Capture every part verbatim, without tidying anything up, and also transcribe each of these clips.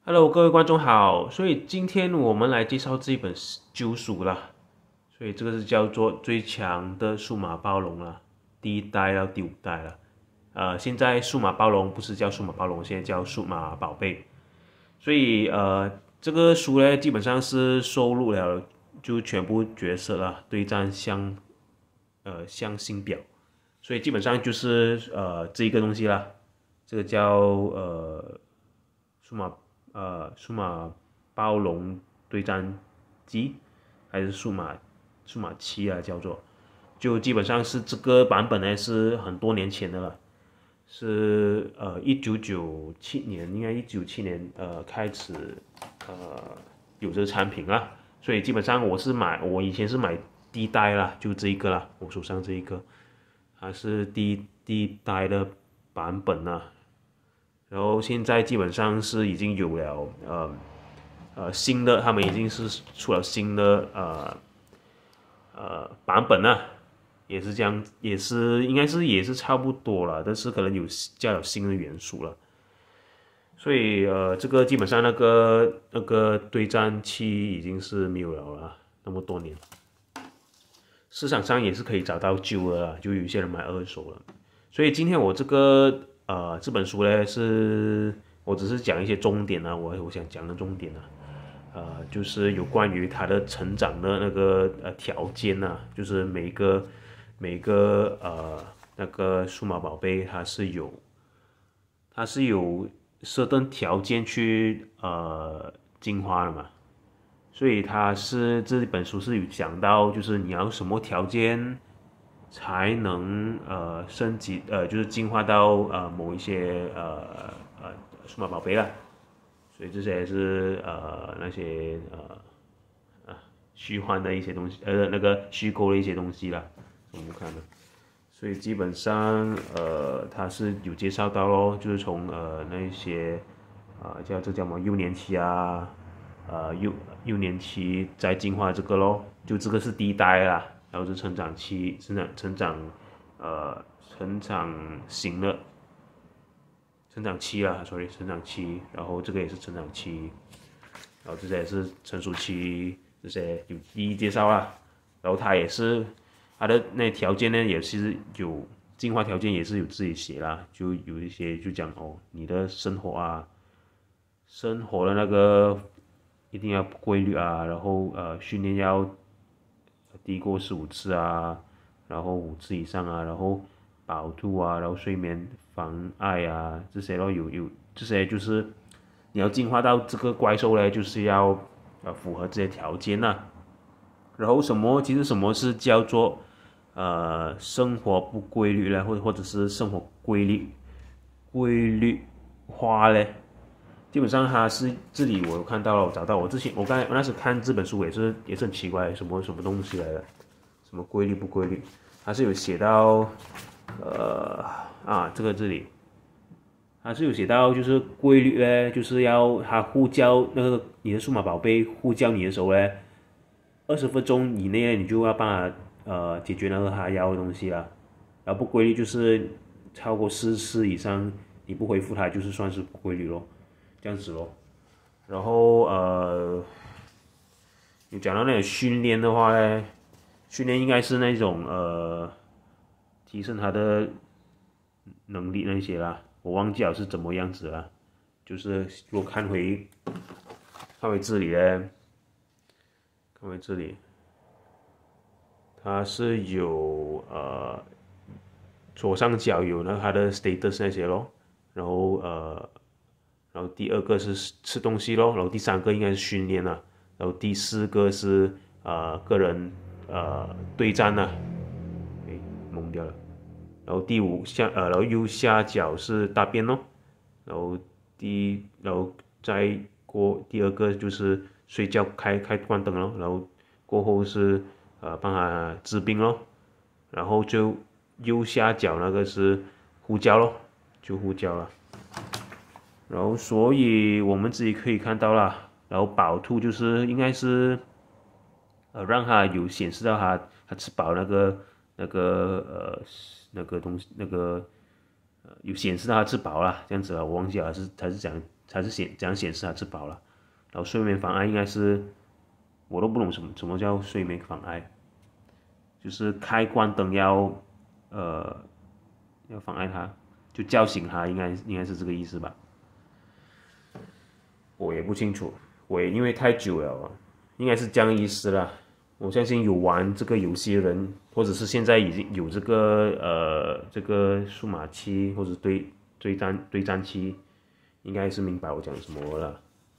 Hello，各位观众好。所以今天我们来介绍这一本旧书啦。所以这个是叫做《最强的数码暴龙》啦，第一代到第五代了。呃，现在数码暴龙不是叫数码暴龙，现在叫数码宝贝。所以呃，这个书呢，基本上是收录了就全部角色啦，对战相呃相星表。所以基本上就是呃这一个东西啦，这个叫呃数码呃数码暴龙对战机，还是数码数码七啊叫做，就基本上是这个版本呢是很多年前的了，是呃一九九七年，应该一九七年呃开始呃有这个产品啦，所以基本上我是买我以前是买第一代啦，就这一个啦，我手上这一个。它是第一第一代的版本啊，然后现在基本上是已经有了呃呃新的，他们已经是出了新的呃呃版本啊，也是这样，也是应该是也是差不多了，但是可能有加了新的元素了，所以呃这个基本上那个那个对战器已经是没有了啦，那么多年。市场上也是可以找到旧的啦，就有些人买二手了。所以今天我这个呃这本书呢，是我只是讲一些重点啊，我我想讲的重点啊，呃，就是有关于他的成长的那个呃条件呐、啊，就是每个每个呃那个数码宝贝它是有它是有设定条件去呃进化的嘛。所以它是这本书是有讲到，就是你要什么条件才能呃升级呃就是进化到呃某一些呃呃数码宝贝啦，所以这些是呃那些呃啊虚幻的一些东西，呃那个虚构的一些东西啦，我们看的。所以基本上呃它是有介绍到咯，就是从呃那些啊、呃、叫这叫什么幼年期啊。呃幼幼年期在进化这个咯，就这个是第一代啦，然后是成长期，成长成长呃成长型的成长期啦，sorry 成长期，然后这个也是成长期，然后这些也是成熟期，这些有一一介绍啦，然后它也是它的那条件呢也是有进化条件也是有自己写啦，就有一些就讲哦你的生活啊，生活的那个一定要规律啊，然后呃训练要低过十五次啊，然后五次以上啊，然后饱肚啊，然后睡眠妨碍啊这些咯，有有这些就是你要进化到这个怪兽呢，就是要呃符合这些条件呐、啊。然后什么其实什么是叫做呃生活不规律呢，或者或者是生活规律规律化嘞？基本上它是这里我有看到了，我找到我之前我刚才我那时看这本书也是也是很奇怪，什么什么东西来的，什么规律不规律，它是有写到呃啊这个这里，它是有写到就是规律呢，就是要它呼叫那个你的数码宝贝呼叫你的时候呢，二十分钟以内你就要帮它呃解决那个它要的东西啦，然后不规律就是超过四次以上你不回复它就是算是不规律咯。这样子咯。然后呃，有讲到那种训练的话呢，训练应该是那种呃，提升他的能力那些啦，我忘记了是怎么样子啦。就是如果看回看回这里呢，看回这里，它是有呃左上角有那它的 status 那些咯，然后呃。然后第二个是吃东西咯，然后第三个应该是训练啊，然后第四个是呃个人呃对战啊，诶蒙掉了，然后第五下呃然后右下角是大便咯，然后第然后再过第二个就是睡觉开开关灯咯，然后过后是呃帮他治病咯，然后就右下角那个是呼叫咯，就呼叫了。然后，所以我们自己可以看到啦。然后饱兔就是应该是，呃，让它有显示到它它吃饱那个那个呃那个东西那个呃有显示到它吃饱啦，这样子啊，我忘记了是它是讲才是显怎样显示它吃饱了。然后睡眠妨碍应该是我都不懂什么什么叫睡眠妨碍，就是开关灯要呃要妨碍它，就叫醒它，应该应该是这个意思吧？我也不清楚，我也因为太久了，应该是这样意思啦。我相信有玩这个游戏的人，或者是现在已经有这个呃这个数码器或者对对战对战器，应该是明白我讲什么了。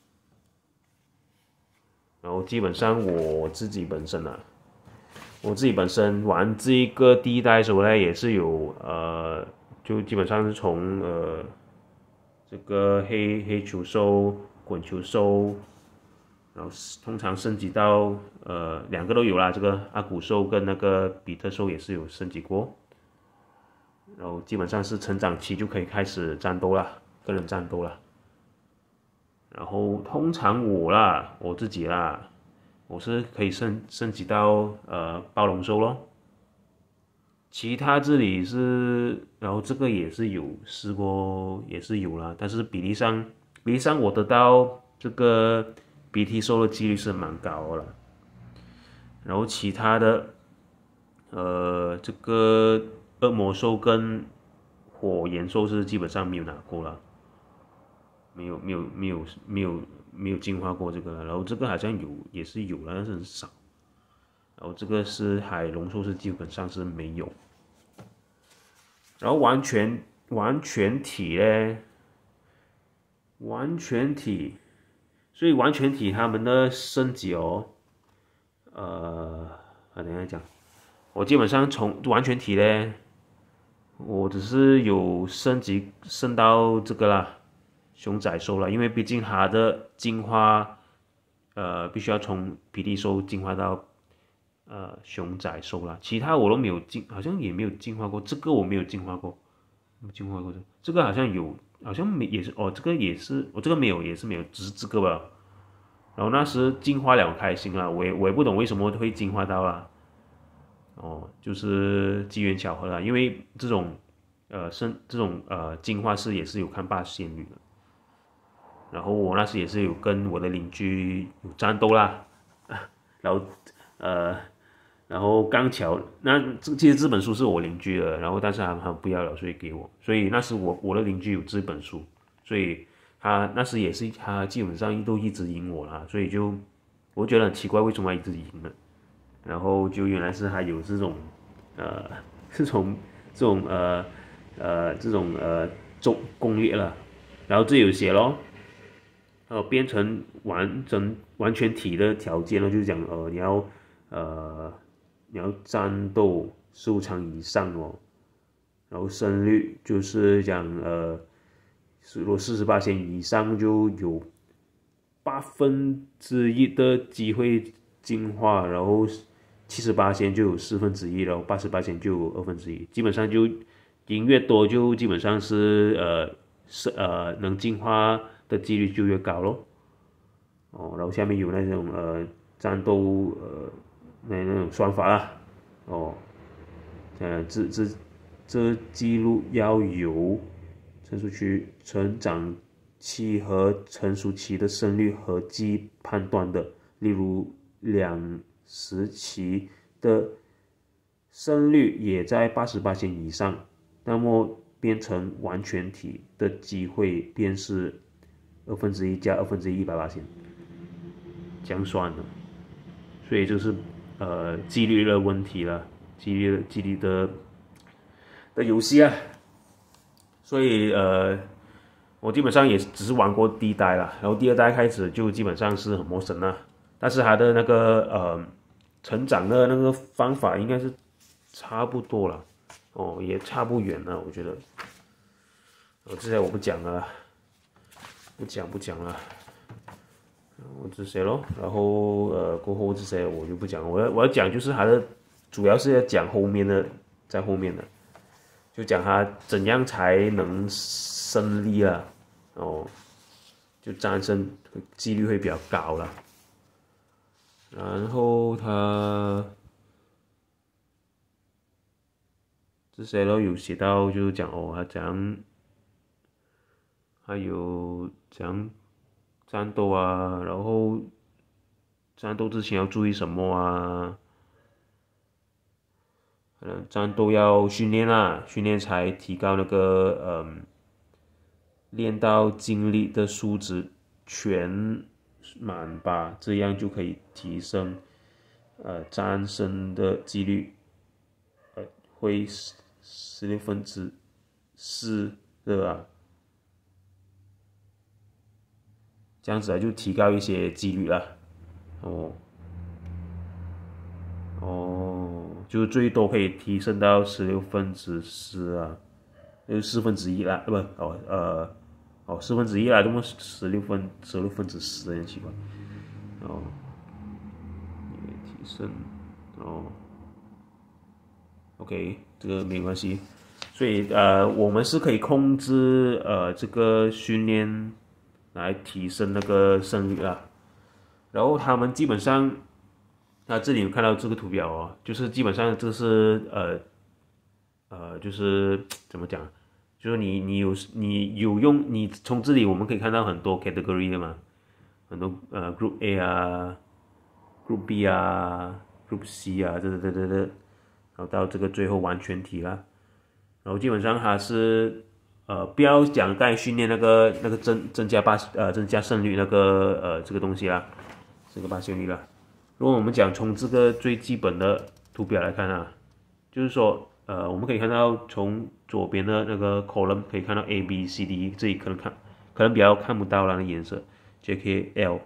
然后基本上我自己本身啊，我自己本身玩这一个第一代的时候呢，也是有呃，就基本上是从呃这个黑黑球兽、滚球兽。然后通常升级到呃两个都有啦，这个阿古兽跟那个比特兽也是有升级过，然后基本上是成长期就可以开始战斗啦，个人战斗啦。然后通常我啦，我自己啦，我是可以升升级到呃暴龙兽咯。其他这里是，然后这个也是有试过，也是有啦，但是比例上比例上我得到这个 B T 兽的几率是蛮高的了。然后其他的，呃，这个恶魔兽跟火焰兽是基本上没有拿过了，没有没有没有没有没有进化过这个，然后这个好像有也是有了，但是很少。然后这个是海龙兽是基本上是没有。然后完全完全体呢，完全体，所以完全体他们的升级哦，呃，啊等一下讲，我基本上从完全体呢，我只是有升级升到这个啦，熊仔兽了，因为毕竟它的进化，呃，必须要从霹雳兽进化到呃熊仔兽啦，其他我都没有进，好像也没有进化过，这个我没有进化过，没有进化过这个，这个好像有，好像没也是哦，这个也是，我、哦、这个没有也是没有，只是这个吧。然后那时进化了开心啦，我也我也不懂为什么会进化到啦，哦，就是机缘巧合啦，因为这种呃生这种呃进化是也是有看霸仙女的，然后我那时也是有跟我的邻居有战斗啦，然后呃然后刚巧那这其实这本书是我邻居的，然后但是他他不要了，所以给我，所以那时我我的邻居有这本书，所以他那时也是他基本上都一直赢我啦，所以就我觉得很奇怪为什么一直赢呢？然后就原来是他有这种呃这种这种呃呃这种呃中攻略了，然后这有写咯，呃编程完整完全体的条件呢，就是讲呃你要呃你要战斗十五场以上哦，然后胜率就是讲呃如果四十八线以上就有八分之一的机会进化，然后七十八线就有四分之一，然后八十八线就有二分之一，基本上就赢越多就基本上是呃是呃能进化的几率就越高咯。哦，然后下面有那种呃战斗呃那那种算法啦，哦，呃这这这记录要有成熟区成长期和成熟期的胜率合计判断的，例如两时期的胜率也在八十八以上，那么变成完全体的机会便是二分之一加二分之一一百八千，这样算的，所以就是呃几率的问题了，几率几率的的游戏啊，所以呃我基本上也只是玩过第一代啦，然后第二代开始就基本上是很陌生啦，但是它的那个呃成长的那个方法应该是差不多了，哦也差不远了，我觉得，哦这些我不讲了，不讲不讲了。我这些咯，然后呃过后这些我就不讲，我要我要讲就是它的主要是要讲后面的，在后面的，就讲它怎样才能胜利啊，哦，就战胜几率会比较高了。然后它这些都有写到，就是讲哦，它怎样还有怎样战斗啊，然后战斗之前要注意什么啊？可能战斗要训练啊，训练才提高那个嗯，练到精力的素质全满吧，这样就可以提升呃战胜的几率，呃会十十六分之四的啊，这样子啊就提高一些几率了。哦哦，就最多可以提升到十六分之四啊，就是四分之一啦，不哦呃哦四分之一啦，这么十六分十六分之四很奇怪。哦，提升哦，OK，这个没关系。所以呃，我们是可以控制呃这个训练来提升那个胜率啦。然后他们基本上，那这里有看到这个图表哦，就是基本上这是呃呃就是怎么讲，就是你你有你有用你从这里我们可以看到很多 category 的嘛，很多呃 Group A 啊，Group B 啊，Group C 啊，这这这这，然后到这个最后完全体啦。然后基本上它是呃不要讲刚才训练那个那个增增加八呃增加胜率那个呃这个东西啦，这个八胜率啦。如果我们讲从这个最基本的图表来看啊，就是说呃我们可以看到从左边的那个 column 可以看到 A B C D， 这里可能看可能比较看不到那个颜色 J K L，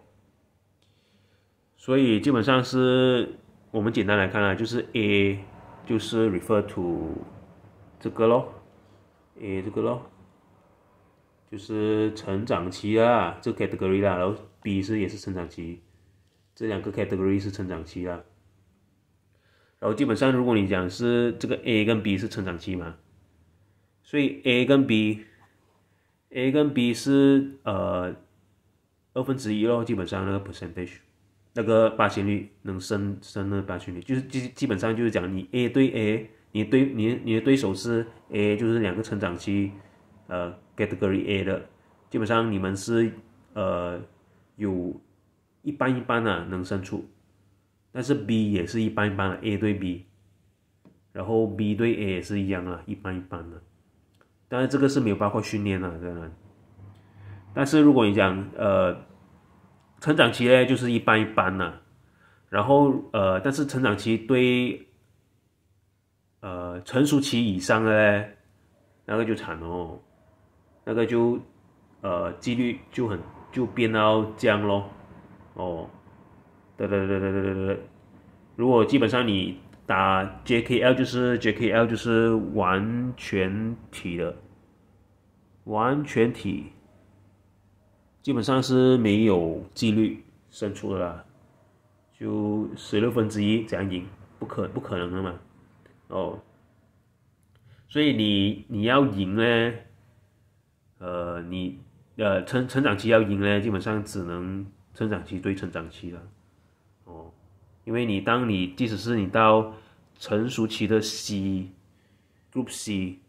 所以基本上是我们简单来看啊，就是 A 就是 refer to 这个咯，A 这个咯，就是成长期啦，这个 category 啦，然后 B 是也是成长期，这两个 category 是成长期啦。然后基本上如果你讲是这个 A 跟 B 是成长期嘛，所以 A 跟 B，A 跟 B 是呃二分之一咯，基本上那个 percentage，那个八仙率能升升的八仙率，就是基基本上就是讲你 A 对 A。你对你你的对手是 A， 就是两个成长期，呃 category A 的，基本上你们是呃有一半一半啊能胜出，但是 B 也是一半一半的 A 对 B， 然后 B 对 A 也是一样啊，一半一半的，当然这个是没有包括训练啊，当然，但是如果你讲呃成长期呢，就是一半一半啊，然后呃但是成长期对呃，成熟期以上的嘞，那个就惨哦，那个就呃几率就很就变到这样咯，哦，对对对对对对对，如果基本上你打 J K L 就是 J K L 就是完全体的，完全体基本上是没有几率胜出的啦，就十六分之一怎样赢，不可不可能的嘛。哦，所以你你要赢呢，呃，你呃成成长期要赢呢，基本上只能成长期对成长期了，哦，因为你当你即使是你到成熟期的 C Group C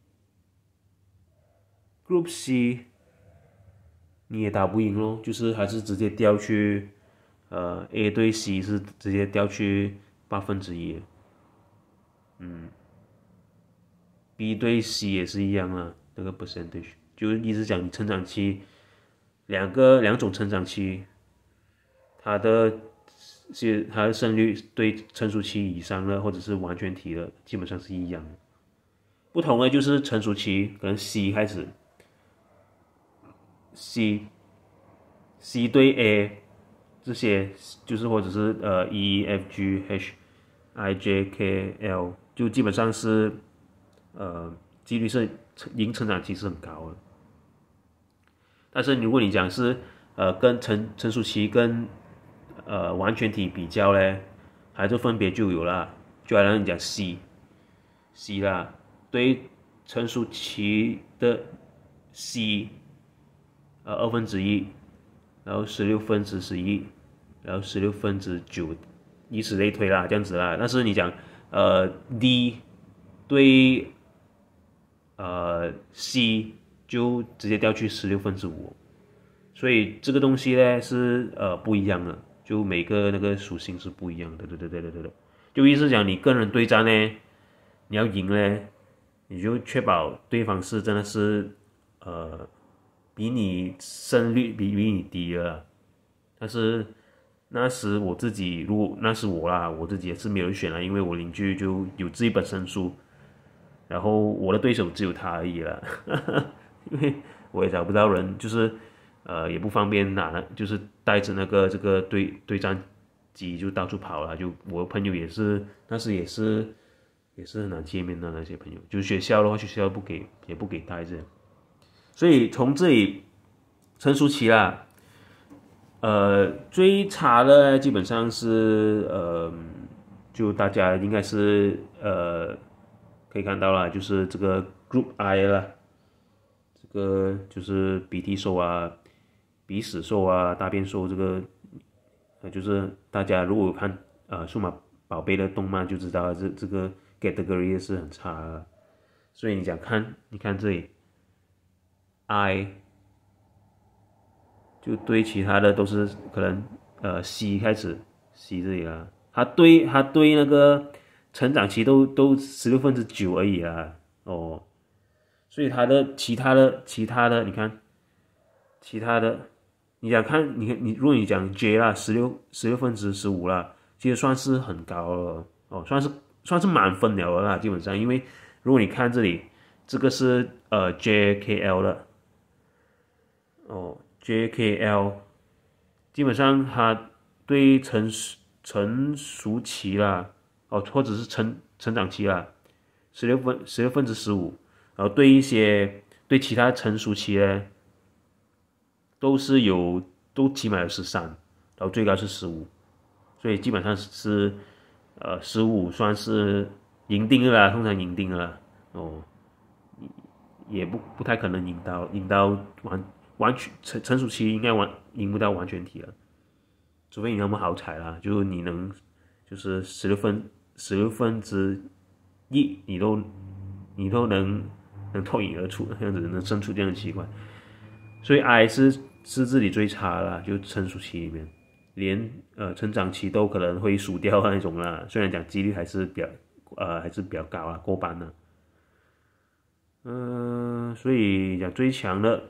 Group C， 你也打不赢咯，就是还是直接掉去呃 A 对 C 是直接掉去八分之一，嗯。B 对 C 也是一样啊，那个 percentage 就一直讲你成长期两个两种成长期，它的是它的胜率对成熟期以上的或者是完全体的基本上是一样的，不同的就是成熟期可能 C 开始 C C 对 A 这些就是或者是呃 E F G H I J K L 就基本上是。呃，几率是赢成长期是很高的，但是如果你讲是呃跟成成熟期跟呃完全体比较呢，还是分别就有了，就好像你讲 C C 啦，对于成熟期的 C， 呃二分之一，然后十六分之十一，然后十六分之九，以此类推啦，这样子啦。但是你讲呃 D 对呃 C 就直接掉去十六分之五，所以这个东西呢是呃不一样的，就每个那个属性是不一样的，对对对对对对，就意思讲你跟人对战呢，你要赢呢，你就确保对方是真的是呃比你胜率比比你低了，但是那时我自己如果那时我啦，我自己也是没有选了，因为我邻居就有自己本身书，然后我的对手只有他而已了，因为我也找不到人，就是呃也不方便拿，就是带着那个这个对对战机就到处跑了，就我的朋友也是那时也是也是很难见面的那些朋友，就是学校的话学校不给也不给带这样，所以从这里成熟期啦。呃，最差的基本上是呃，就大家应该是呃可以看到了，就是这个 Group I 了，这个就是鼻涕兽啊、鼻屎兽啊、大便兽这个，呃，就是大家如果有看呃数码宝贝的动漫就知道这这个 category 是很差的，所以你想看，你看这里 I。就对其他的都是可能呃 C 开始 C 这里啊，他对他对那个成长期都都十六分之九而已啊，哦，所以他的其他的其他的你看其他的，你想看你你如果你讲 J 啦，十六十六分之十五啦，其实算是很高了哦，算是算是满分了啦，基本上，因为如果你看这里这个是呃 J K L 的哦。J K L 基本上它对成成熟期啦，哦，或者是成成长期啦，十六分十六分之十五，然后对一些对其他成熟期呢，都是有都起码有十三，然后最高是十五，所以基本上是呃十五算是赢定了啦，通常赢定了啦哦，也不不太可能赢到赢到完。完全成成熟期应该完赢不到完全体了，除非你那么好彩啦，就是你能就是十六分十六分之一你都你都能能脱颖而出，这样子能胜出这样的奇怪，所以 I 是是这里最差啦，就成熟期里面，连呃成长期都可能会输掉那种啦，虽然讲几率还是比较呃还是比较高啦，过半的，嗯、呃，所以讲最强的。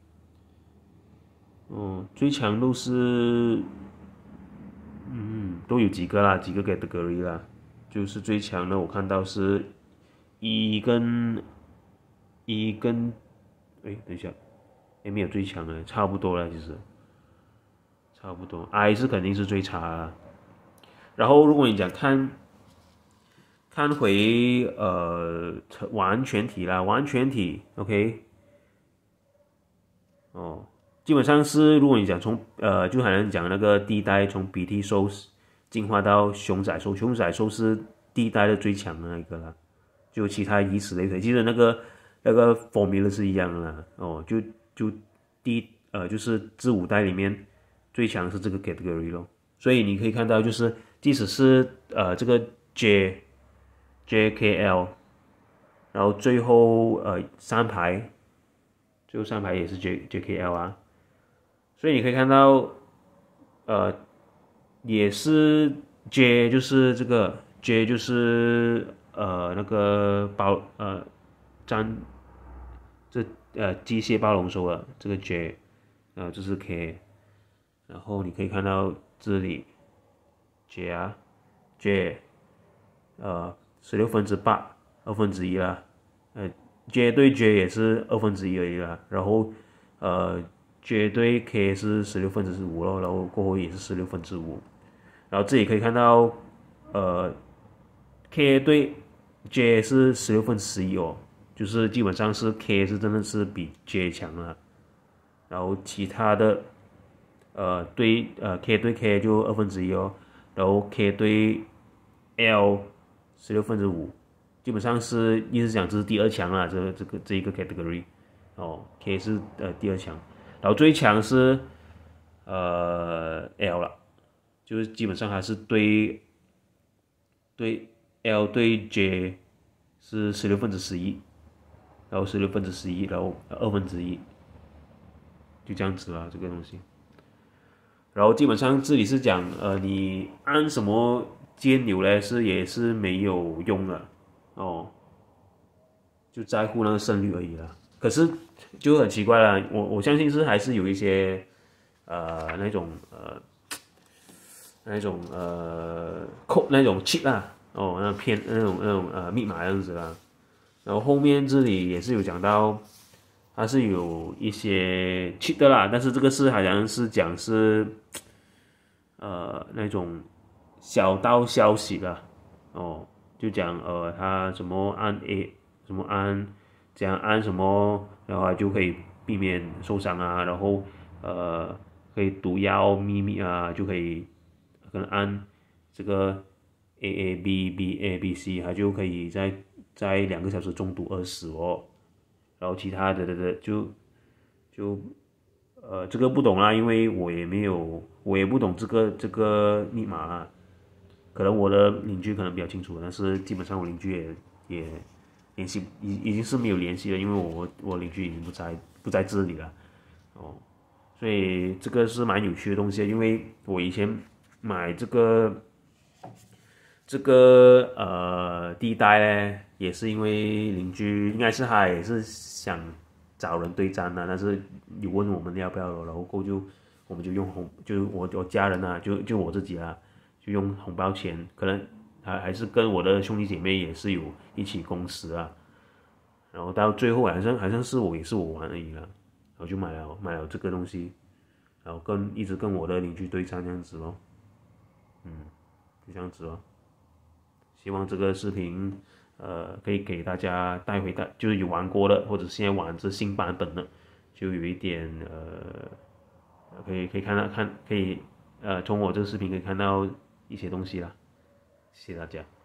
哦，最强都是，嗯，都有几个啦，几个 category 啦，就是最强的，我看到是一跟一跟，哎，等一下，哎，没有最强的，差不多了，其实差不多，I 是肯定是最差啦。然后如果你讲看，看回呃完全体啦，完全体，OK，哦。基本上是，如果你讲从呃，就好像讲那个第一代从鼻涕兽进化到熊仔兽，熊仔兽是第一代的最强的那一个啦，就其他以此类推，其实那个那个 formula 是一样的啦，哦，就就第呃就是这五代里面最强是这个 category 咯，所以你可以看到就是即使是呃这个 J J K L，然后最后呃三排，最后三排也是 J J K L 啊。所以你可以看到，呃，也是 J 就是这个 J 就是呃那个包呃粘这呃机械暴龙兽的这个 J， 呃这是 K， 然后你可以看到这里 J 啊 J， 呃十六分之八二分之一啦，呃 J 对 J 也是二分之一而已啦，然后呃。绝对 K 是十六分之五咯，然后过后也是十六分之五，然后这里可以看到，呃，K 对 J 是十六分之十一哦，就是基本上是 K 是真的是比 J 强了，然后其他的，呃对呃 K 对 K 就二分之一哦，然后 K 对 L 十六分之五，基本上是意思讲这是第二强了，这这个这一个 category， 哦 K 是呃第二强。然后最强是呃 L 了，就是基本上还是对对 L 对 J 是十六分之十一， 然后十六分之十一，然后二分之一，就这样子啦，这个东西。然后基本上这里是讲，呃，你按什么键钮呢，是也是没有用的哦，就在乎那个胜率而已啦。可是就很奇怪啦，我我相信是还是有一些呃那种呃那种呃扣那种 cheat 啦，哦，那骗那种那种呃密码这样子啦。然后后面这里也是有讲到，它是有一些 cheat 的啦，但是这个是好像是讲是呃那种小道消息啦，哦，就讲呃他什么按 A 什么按这样按什么，然后就可以避免受伤啊，然后呃可以毒药秘密啊，就可以可能按这个 A A B B A B C，它就可以在在两个小时中毒而死哦，然后其他的的的就就呃这个不懂啦，因为我也没有我也不懂这个这个密码啦，可能我的邻居可能比较清楚，但是基本上我邻居也也联系已已经是没有联系了，因为我我邻居已经不在不在这里了哦，所以这个是蛮有趣的东西，因为我以前买这个这个呃地带呢，也是因为邻居应该是他也是想找人对战的，但是有问我们要不要，然后过后就我们就用红，就我我家人啊，就就我自己啊，就用红包钱，可能还还是跟我的兄弟姐妹也是有一起共识啊，然后到最后好像好像是我也是我玩而已啦，然后就买了买了这个东西，然后跟一直跟我的邻居对战这样子咯，嗯，就这样子咯。希望这个视频，呃，可以给大家带回大，就是有玩过的，或者现在玩这新版本的，就有一点呃，可以可以看到看可以呃，从我这个视频可以看到一些东西啦，谢谢大家。